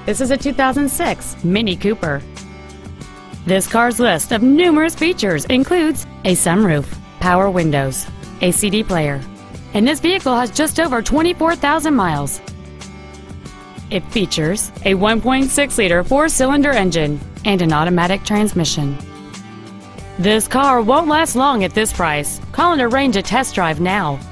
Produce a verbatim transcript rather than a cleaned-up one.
This is a two thousand six Mini Cooper. This car's list of numerous features includes a sunroof, power windows, a C D player, and this vehicle has just over twenty-four thousand miles. It features a one point six liter four-cylinder engine and an automatic transmission. This car won't last long at this price. Call and arrange a test drive now.